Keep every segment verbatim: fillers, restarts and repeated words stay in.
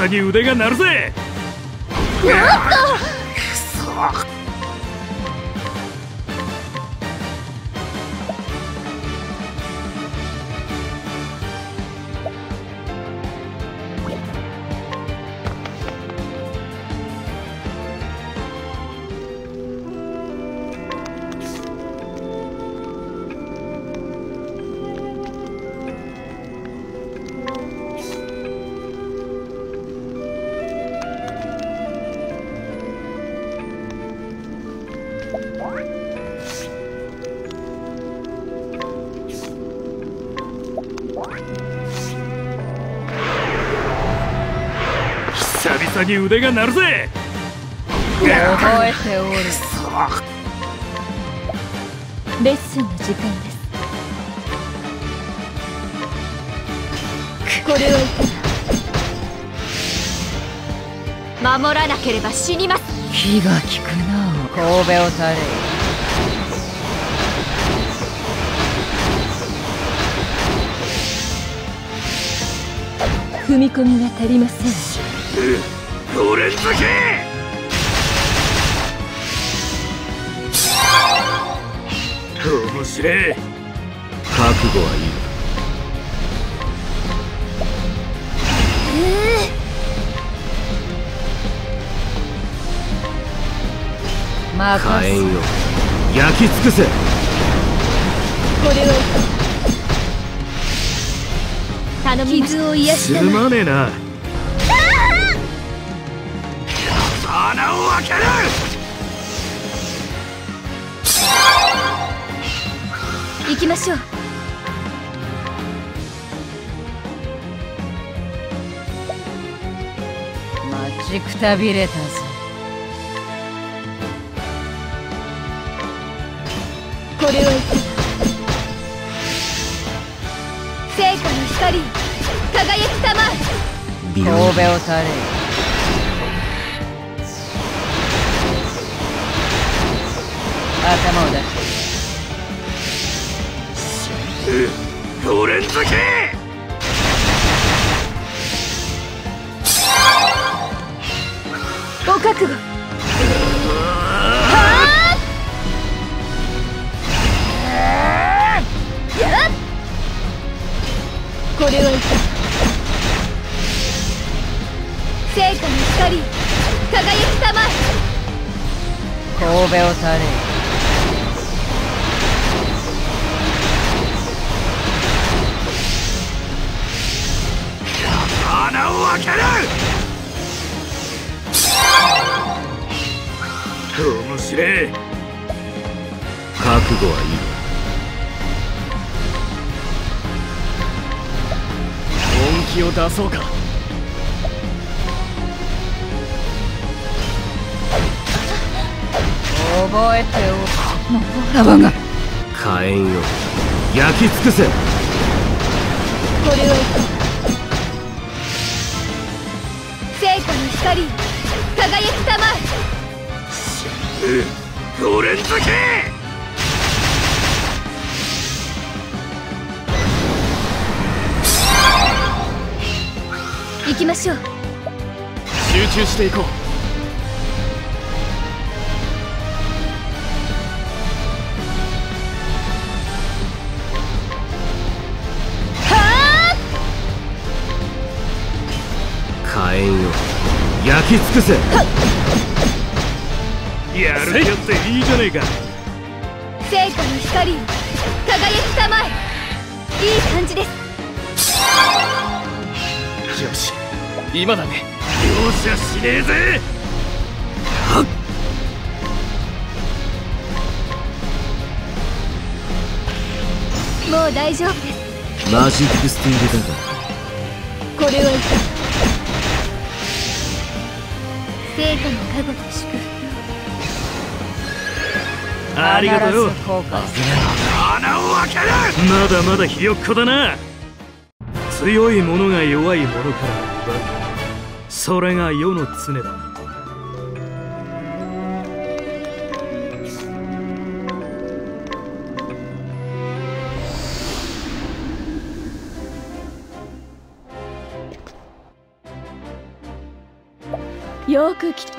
々に腕が鳴るぜ。 おっと。 くそ。久々に腕が鳴るぜ。 覚えておる。 レッスンの時間です。これはいかが。守らなければ死にます。 気が利くな。神戸を垂れ。 踏み込みが足りません。 五連付け。面白い。覚悟はいい。火炎よ、焼き尽くせ。これは頼みます。傷を癒したすまねえな。穴を開ける。 行きましょう。 待ちくたびれたぞ。 これはいかが。聖火の光、輝きたまえ。 神戸を垂れ。頭を出す。五連付け。 ご覚悟。これはいかが。聖火の光、輝きたまえ。 神戸を垂れ。 穴を開ける。面白い。覚悟はいい。本気を出そうか。 覚えておる。ラバが火炎よ、焼き尽くせ。これはいかが。聖火の光、輝きたまえ。五連付け。 行きましょう。 集中していこう。火炎よ、焼き尽くせ。やる気あっていいじゃねえか。 聖火の光、輝きたまえ。いい感じです。 よし、今だね。容赦しねえぜ。はっ。 もう大丈夫です。 マジックスティールだが。 これはいかが。聖火の加護と祝福。 ありがとうよ。 穴を開ける。まだまだひよっこだな。強い者が弱い者から奪う。それが世の常だ。 よくき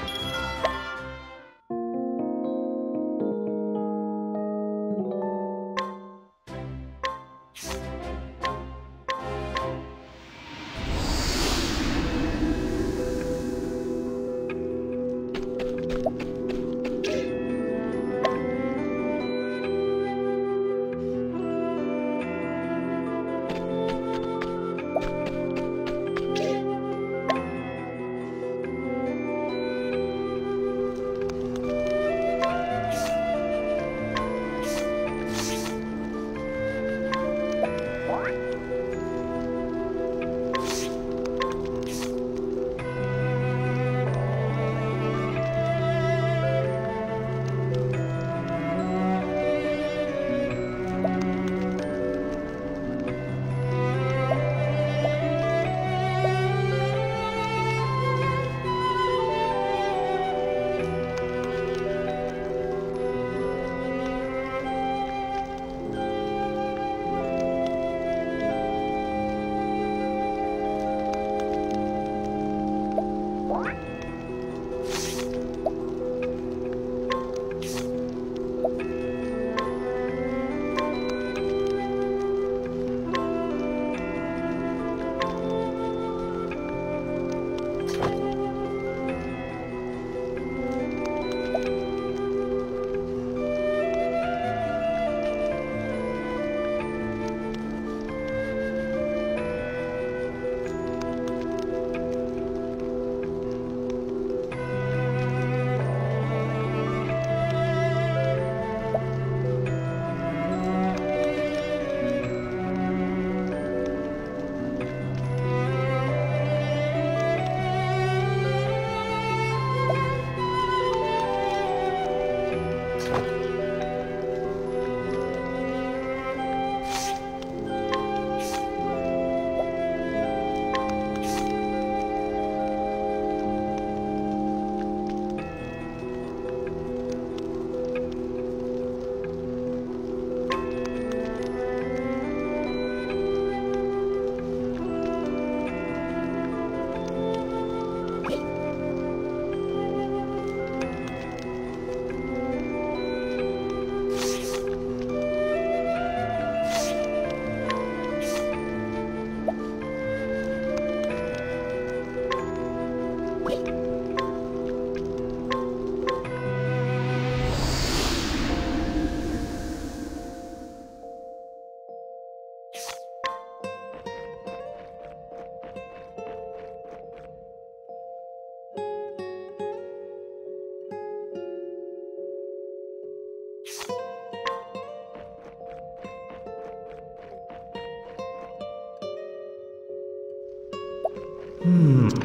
うん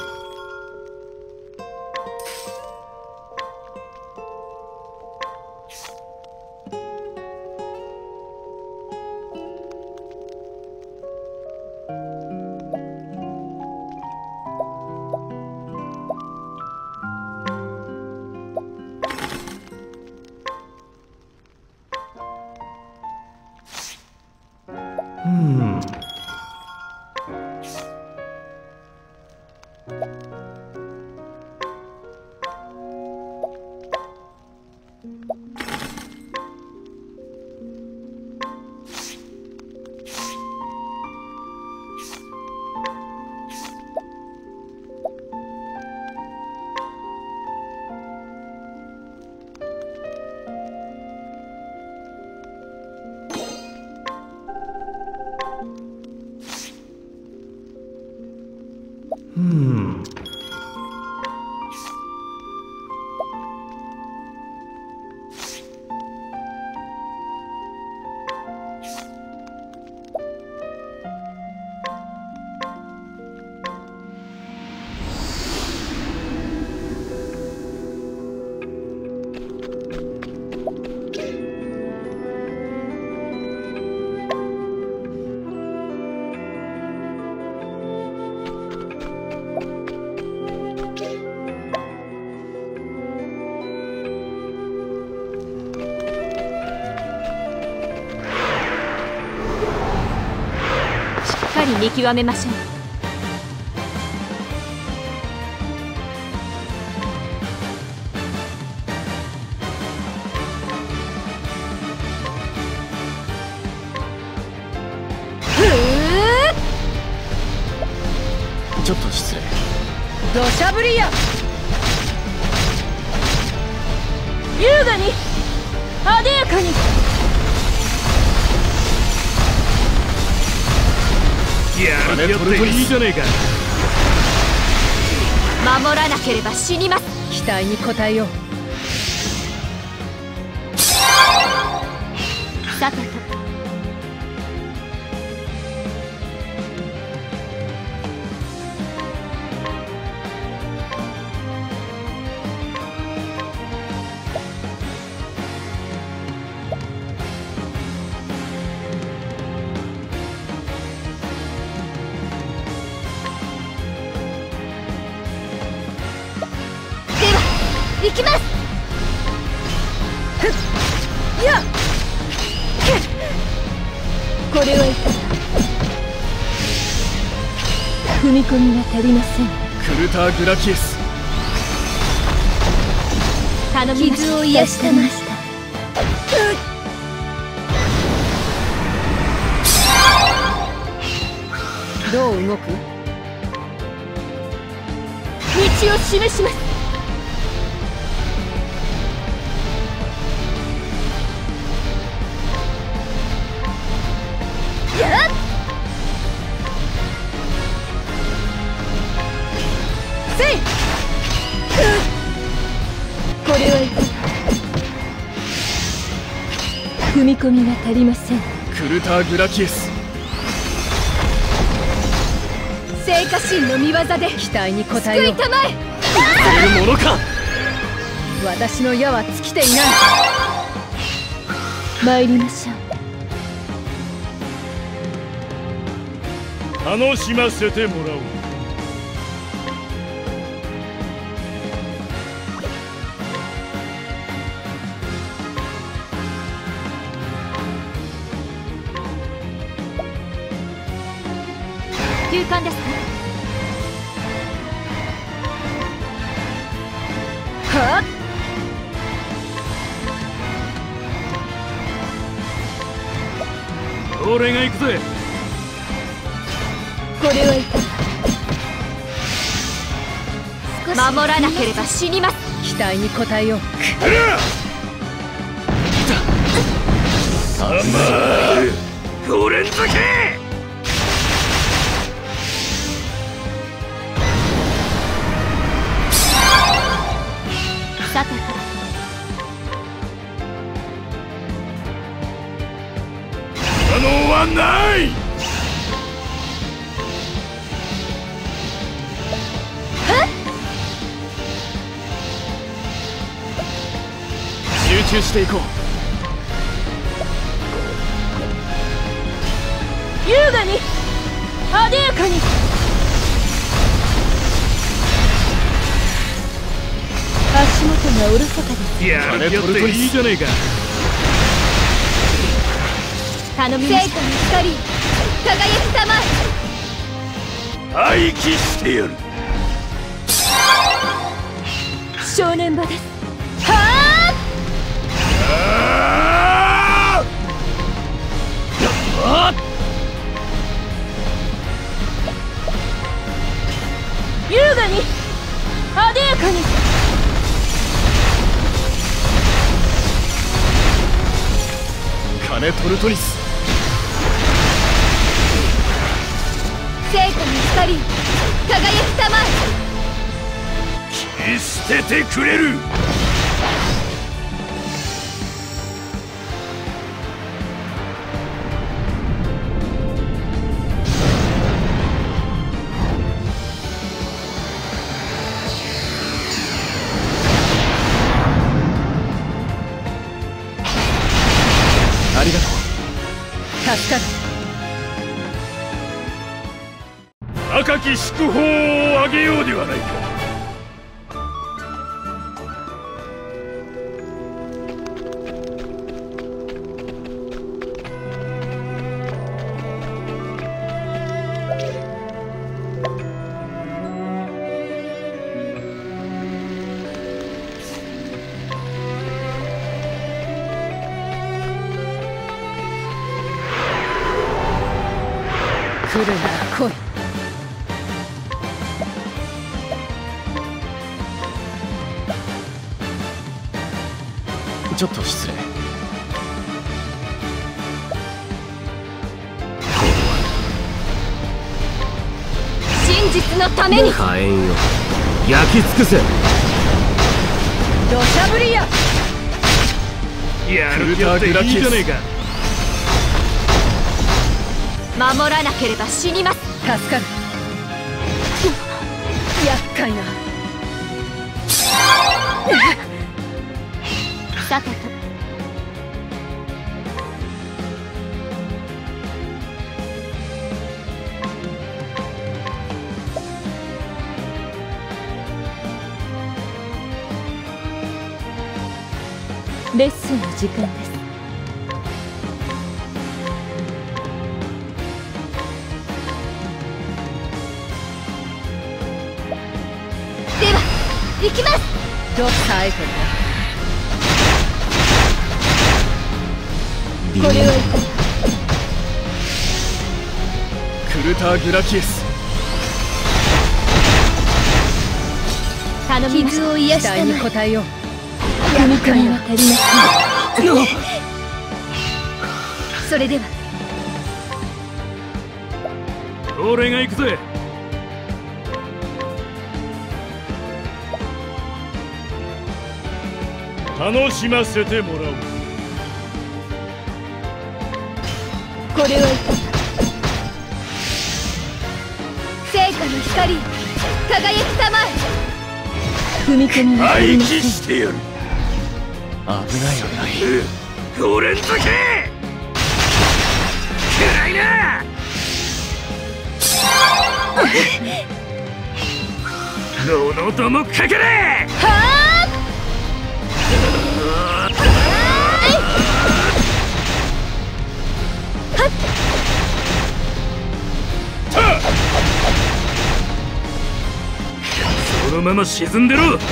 うんうん見極めましょう。 土砂降りや。優雅にあでやかに。 やる気やっていいじゃねえか。 守らなければ死にます。 期待に応えよう。 さてと行きます。 やっこれはいか踏み込みが足りません。 クルター・グラキエス、 頼みまし傷を癒してました。どう動く？ 道を示します。やっせい。これはいか踏み込みが足りません。 クルター・グラキエス、 聖火神の見業で期待に応え救よ。 いうたまえ。 されるものか。 私の矢は尽きていない。参りましょう。 楽しませてもらおう。 勇敢ですか。 はっ俺が行くぜ。 これはいか守らなければ死にます。 期待に応えよう。 ご連続。 さてと可能はない。 集中していこう。 優雅にあでやかに。足元がおろそかです。 やる気やっていいじゃねえか。 頼みまし聖火の光輝きたま廃棄してやる。 正念場です。 ああ優雅にあでやかに。 カネトルトリス、 聖火の光輝きたま切り捨ててくれる。 ありがとう。 助かる。 赤き祝砲をあげようではないか。 来るなら来い。 ちょっと失礼。 真実のために。 火炎よ焼き尽くせ。 土砂降りや。 やる気あっていいじゃねえか。 守らなければ死にます。 助かる。厄介な。 さてと。レッスンの時間です。では行きます。 ドクターエコこれはいかに。 クルター・グラキエス。 頼みましょう。傷を癒期待に応えよう。 踏み込みは足りません。それでは俺が行くぜ。楽しませてもらおう。 これはいかに。聖火の光輝きたまえ。踏み込みは足りません。 してやる。 危ない危ない。 五連続くらいな。ののどもかかれ。 はあそのまま沈んでろ。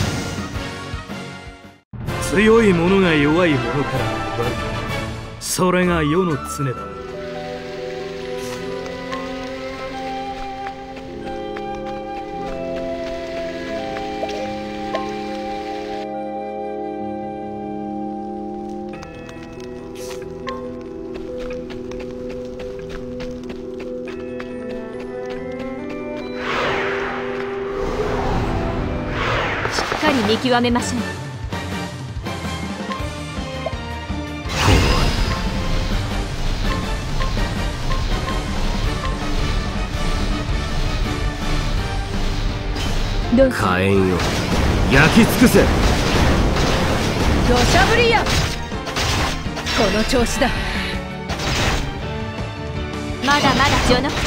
強い者が弱い者から奪う。それが世の常だ。 しっかり見極めましょう。 火炎よ焼き尽くせ。 土砂降りや。この調子だ。 まだまだ序の口。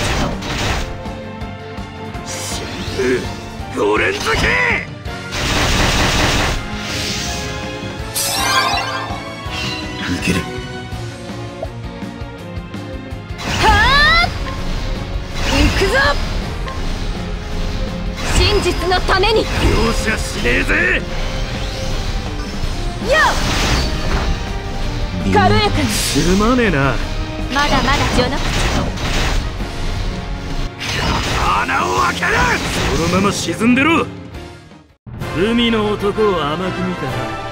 五連続。 いける。 はあ行くぞ。真実のために。 容赦しねえぜ。 よっ軽やかに。 すまねえな。 まだまだ序の口。 穴を開ける。そのまま沈んでろ。海の男を甘く見たな。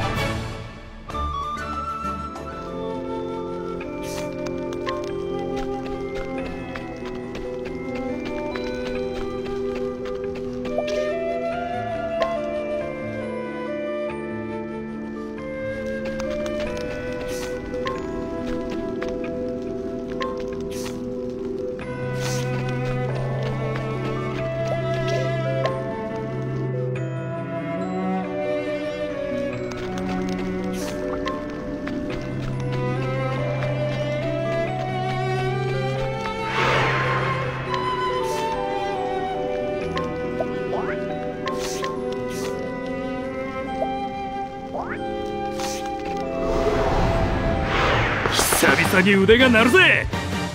久々に腕が鳴るぜ。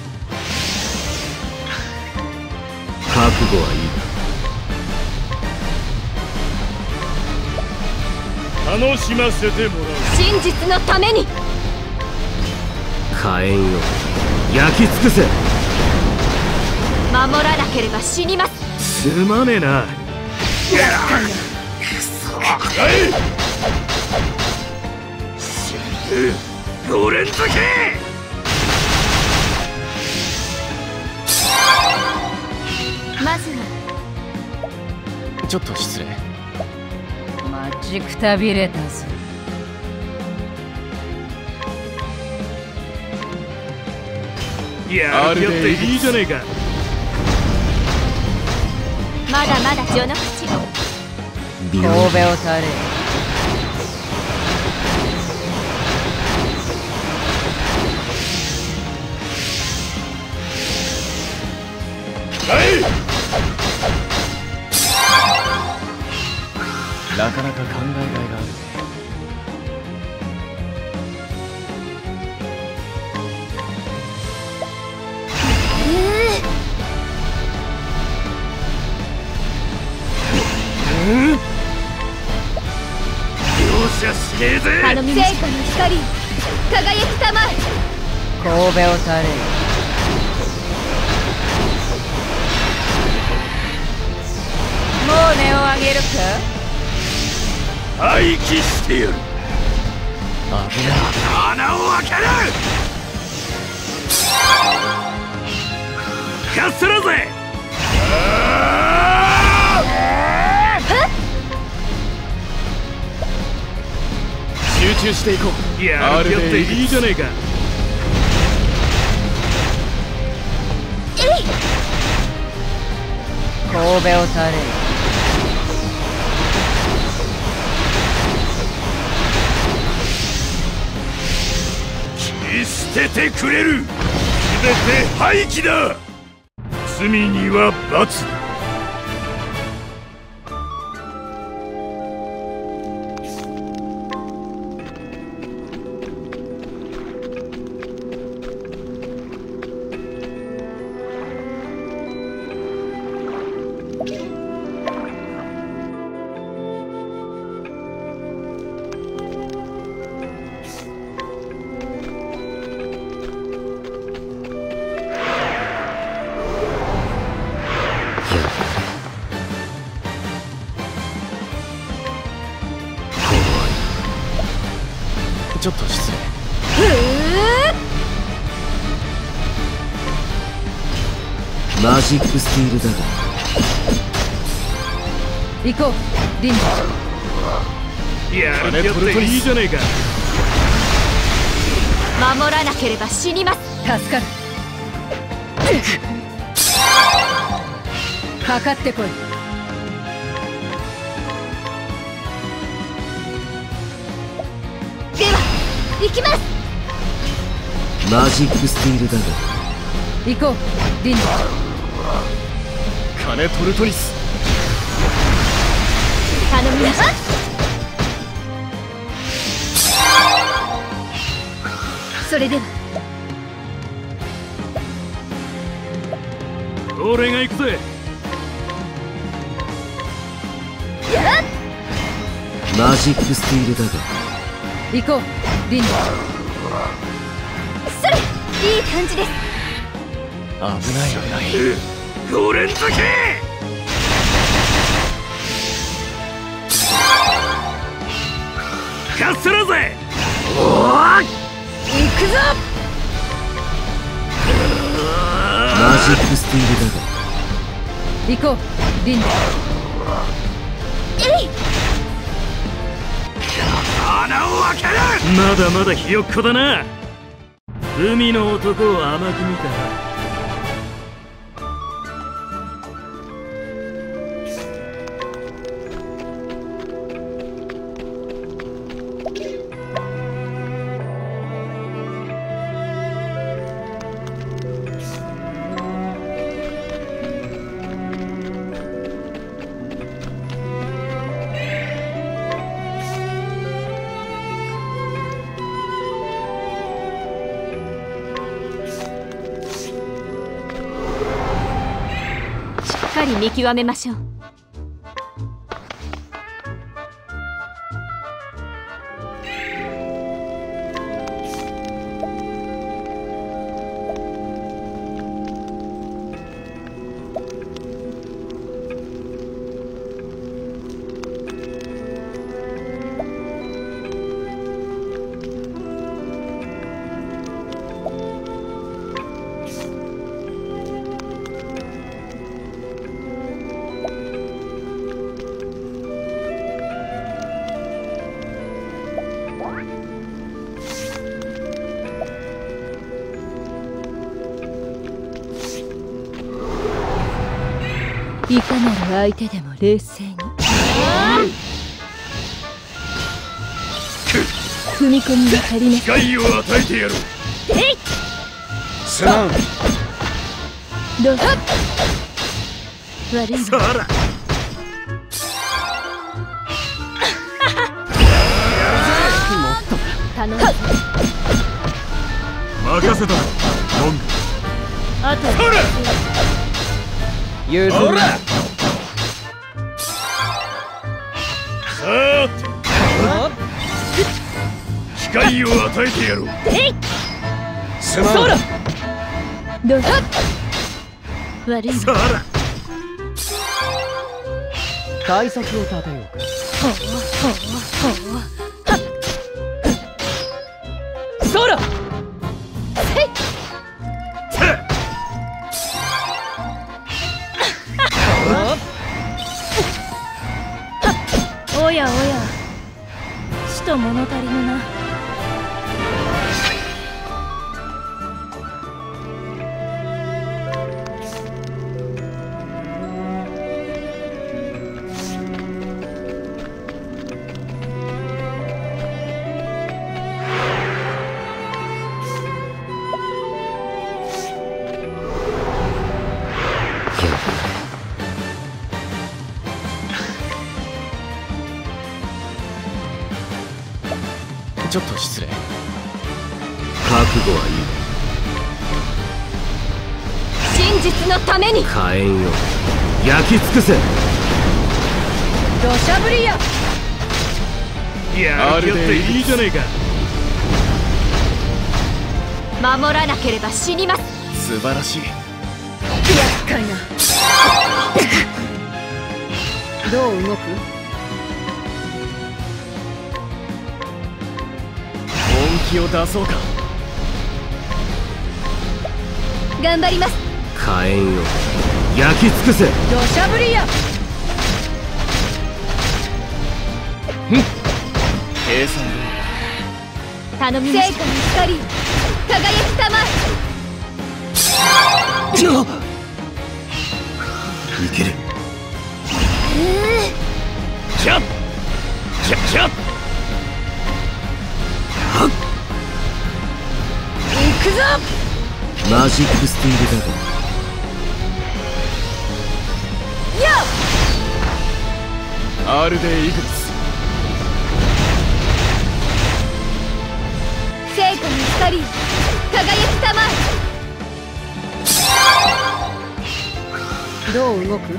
覚悟はいい。 楽しませてもらう。 真実のために。 火炎よ焼き尽くせ。 守らなければ死にます。 すまねえな。 づけ。 まずはちょっと失礼。 待ちくたびれたぞ。 やる気あっていいじゃねえか。 まだまだ序の口。 神戸を垂れ。 なかなか考えがいがあるね。 容赦しねえぜ。 頼みましょう。聖火の光輝きたまえ。 神戸を垂れ。もう音を上げるか。 廃棄してやる。 危ない。 穴を開ける。かするぜ。 集中していこう。 やる気あっていいじゃねえか。 神戸を垂れ。 切り捨ててくれる。すべて廃棄だ。罪には罰。 ちょっと失礼。 マジックスティールだが行こうリンダ。 やる気あっていいじゃねえか。 守らなければ死にます。 助かる。かかってこい。 では行きます。 マジックスティールだが行こうリンダ。 カネトルトリス。 頼みます。それでは俺が行くぜ。 マジックスティールだが行こうリンダ。 それいい感じです。 危ない危ない。 ご連続。かするぜ。おー行くぞ。 マジックスティールだが行こうリンダ。 えい。 穴を開ける。まだまだひよっこだな。海の男を甘く見たな。 しっかり見極めましょう。 いかなる相手でも冷静に。踏み込みが足りない。 機会を与えてやる。 えい。 すまん。 どうぞ。悪いさあら頼む。 任せた。モンあとそれ譲る。 ほらさーて機会を与えてやろう。 えい。 すまん。 どうぞ。悪い。 さあら対策を立てようか。 ほうほうほうほう。そら。せい。おやおや、ちと物足りぬな。 ちょっと失礼。 覚悟はいい。 真実のために。 火炎よ焼き尽くせ。 土砂降りや。 いやる気あっていいじゃねえか。 守らなければ死にます。 素晴らしい。 厄介な。どう動く？ 本気を出そうか。 頑張ります。 火炎よ焼き尽くせ。 土砂降りや。 計算頼みました。成果の光輝きたまいける。 キャッキャッキャッ行くぞ。 マジックスティールだがアールデイイグルス。 成果の光輝きたまどう動く？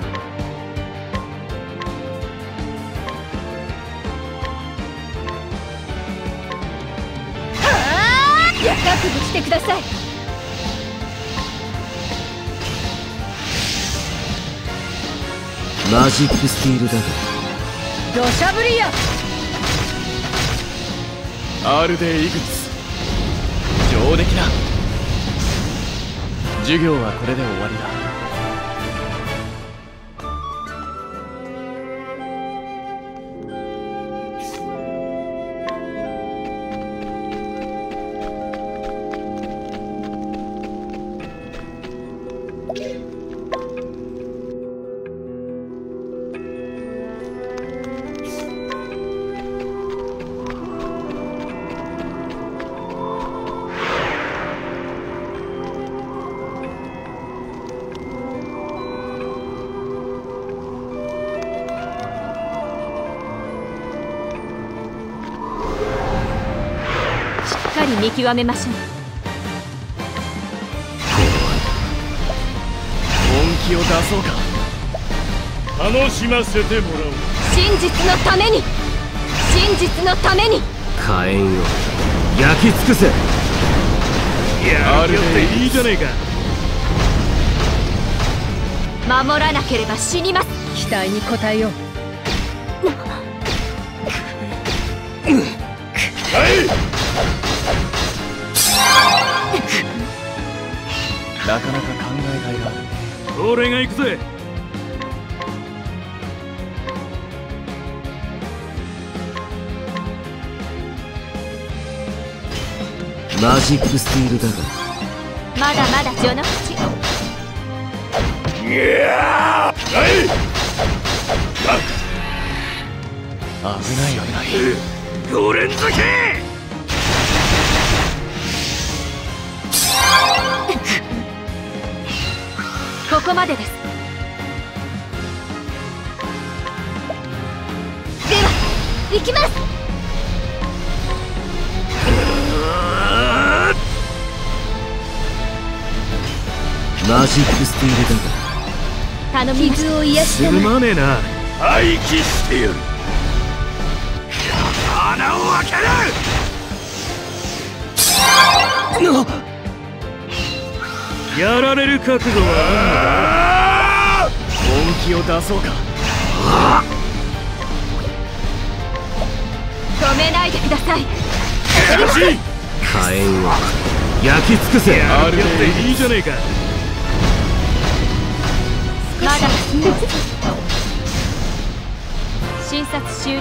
覚悟してください。 マジックスティールだが土砂降りや。 アールデイイグルス。上出来だ。授業はこれで終わりだ。 しっかり見極めましょう。 本気を出そうか。 楽しませてもらおう。 真実のために真実のために。 火炎よ焼き尽くせ。 いやる気あっていいじゃねえか。 守らなければ死にます。 期待に応えよう。 はいなかなか考えがいがある。 俺が行くぜ。 マジックスティールだがまだまだ序の口。 いやーはい危ない危ないご連続ここまでです。では行きます。 マジックスティールだが頼みます。傷を癒しすたまえ。 まねえな。 廃棄してやる穴を開ける。やられる覚悟は本気を出そうか止めないでください。 火炎を焼き尽くせ。 あんのか。やっていいじゃねえか。 まだ診察終了。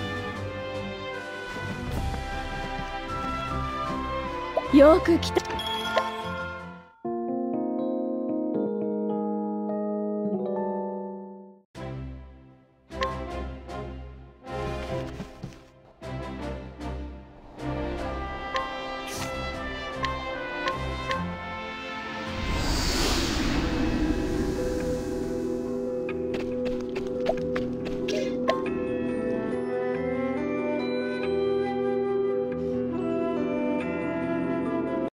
よく来た。